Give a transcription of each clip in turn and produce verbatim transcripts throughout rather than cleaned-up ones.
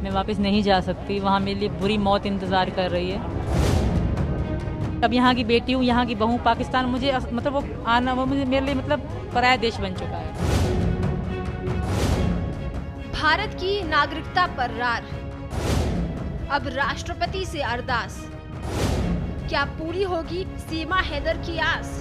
मैं वापस नहीं जा सकती, वहाँ मेरे लिए बुरी मौत इंतज़ार कर रही है। अब यहाँ की बेटी हूँ, यहाँ की बहू, पाकिस्तान मुझे मतलब वो आना वो मुझे मेरे लिए मतलब पराया देश बन चुका है। भारत की नागरिकता पर रार, अब राष्ट्रपति से अरदास, क्या पूरी होगी सीमा हैदर की आस?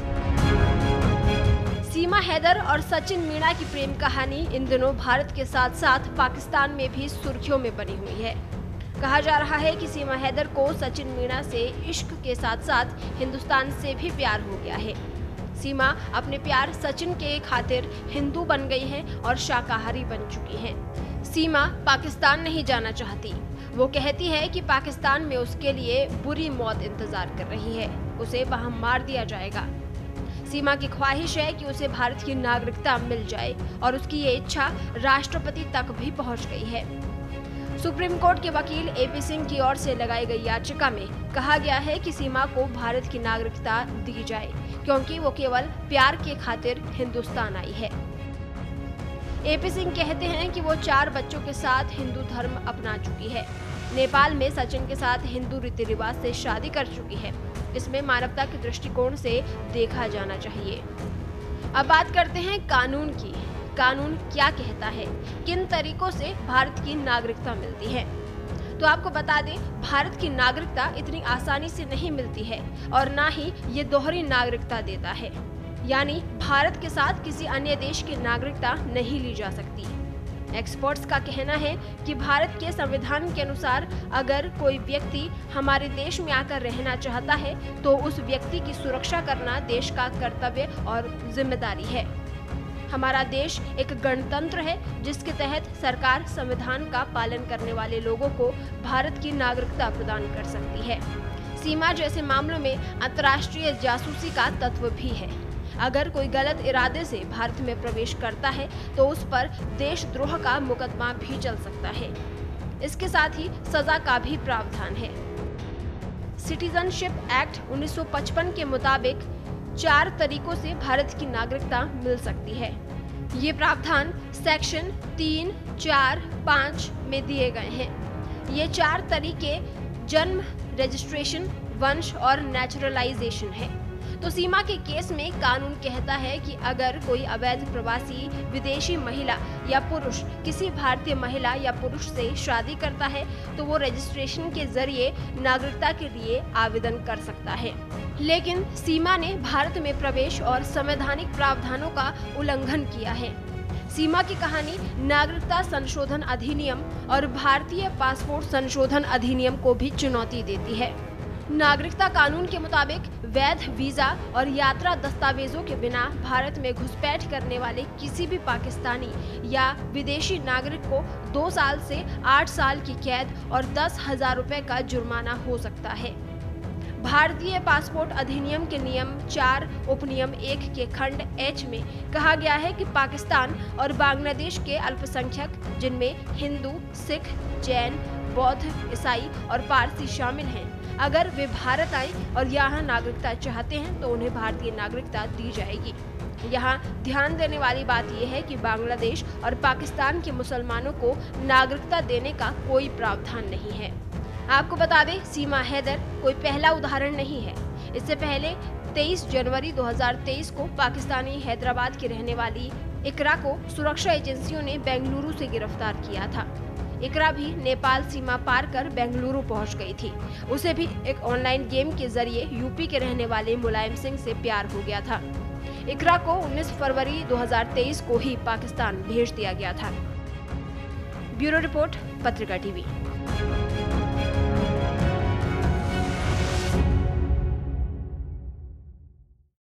सीमा हैदर और सचिन मीणा की प्रेम कहानी इन दिनों भारत के साथ साथ पाकिस्तान में भी सुर्खियों में बनी हुई है। कहा जा रहा है कि सीमा हैदर को सचिन मीणा से इश्क के साथ साथ हिंदुस्तान से भी प्यार हो गया है। सीमा अपने प्यार सचिन के खातिर हिंदू बन गई है और शाकाहारी बन चुकी है। सीमा पाकिस्तान नहीं जाना चाहती। वो कहती है कि पाकिस्तान में उसके लिए बुरी मौत इंतजार कर रही है, उसे वहां मार दिया जाएगा। सीमा की ख्वाहिश है कि उसे भारत की नागरिकता मिल जाए और उसकी ये इच्छा राष्ट्रपति तक भी पहुंच गई है। सुप्रीम कोर्ट के वकील एपी सिंह की ओर से लगाई गई याचिका में कहा गया है कि सीमा को भारत की नागरिकता दी जाए, क्योंकि वो केवल प्यार के खातिर हिंदुस्तान आई है। एपी सिंह कहते हैं कि वो चार बच्चों के साथ हिंदू धर्म अपना चुकी है। नेपाल में सचिन के साथ हिंदू रीति रिवाज से शादी कर चुकी है। इसमें मानवता के दृष्टिकोण से देखा जाना चाहिए। अब बात करते हैं कानून की। कानून क्या कहता है, किन तरीकों से भारत की नागरिकता मिलती है? तो आपको बता दें, भारत की नागरिकता इतनी आसानी से नहीं मिलती है और ना ही ये दोहरी नागरिकता देता है, यानी भारत के साथ किसी अन्य देश की नागरिकता नहीं ली जा सकती। एक्सपर्ट्स का कहना है कि भारत के संविधान के अनुसार अगर कोई व्यक्ति हमारे देश में आकर रहना चाहता है तो उस व्यक्ति की सुरक्षा करना देश का कर्तव्य और जिम्मेदारी है। हमारा देश एक गणतंत्र है जिसके तहत सरकार संविधान का पालन करने वाले लोगों को भारत की नागरिकता प्रदान कर सकती है। सीमा जैसे मामलों में अंतर्राष्ट्रीय जासूसी का तत्व भी है। अगर कोई गलत इरादे से भारत में प्रवेश करता है तो उस पर देशद्रोह का मुकदमा भी चल सकता है। इसके साथ ही सजा का भी प्रावधान है। सिटीजनशिप एक्ट उन्नीस सौ पचपन के मुताबिक चार तरीकों से भारत की नागरिकता मिल सकती है। ये प्रावधान सेक्शन तीन, चार, पाँच में दिए गए हैं। ये चार तरीके जन्म, रजिस्ट्रेशन, वंश और नेचुरलाइजेशन है। तो सीमा के केस में कानून कहता है कि अगर कोई अवैध प्रवासी विदेशी महिला या पुरुष किसी भारतीय महिला या पुरुष से शादी करता है तो वो रजिस्ट्रेशन के जरिए नागरिकता के लिए आवेदन कर सकता है। लेकिन सीमा ने भारत में प्रवेश और संवैधानिक प्रावधानों का उल्लंघन किया है। सीमा की कहानी नागरिकता संशोधन अधिनियम और भारतीय पासपोर्ट संशोधन अधिनियम को भी चुनौती देती है। नागरिकता कानून के मुताबिक वैध वीजा और यात्रा दस्तावेजों के बिना भारत में घुसपैठ करने वाले किसी भी पाकिस्तानी या विदेशी नागरिक को दो साल से आठ साल की कैद और दस हजार रुपए का जुर्माना हो सकता है। भारतीय पासपोर्ट अधिनियम के नियम चार उपनियम एक के खंड एच में कहा गया है कि पाकिस्तान और बांग्लादेश के अल्पसंख्यक, जिनमें हिंदू, सिख, जैन, बौद्ध, ईसाई और पारसी शामिल हैं, अगर वे भारत आए और यहाँ नागरिकता चाहते हैं तो उन्हें भारतीय नागरिकता दी जाएगी। यहाँ ध्यान देने वाली बात यह है कि बांग्लादेश और पाकिस्तान के मुसलमानों को नागरिकता देने का कोई प्रावधान नहीं है। आपको बता दें, सीमा हैदर कोई पहला उदाहरण नहीं है। इससे पहले तेईस जनवरी दो हज़ार तेईस को पाकिस्तानी हैदराबाद की रहने वाली इकरा को सुरक्षा एजेंसियों ने बेंगलुरु से गिरफ्तार किया था। इकरा भी नेपाल सीमा पार कर बेंगलुरु पहुंच गई थी। उसे भी एक ऑनलाइन गेम के जरिए यूपी के रहने वाले मुलायम सिंह से प्यार हो गया था। इकरा को उन्नीस फरवरी दो हज़ार तेईस को ही पाकिस्तान भेज दिया गया था। Bureau report, Patrika TV.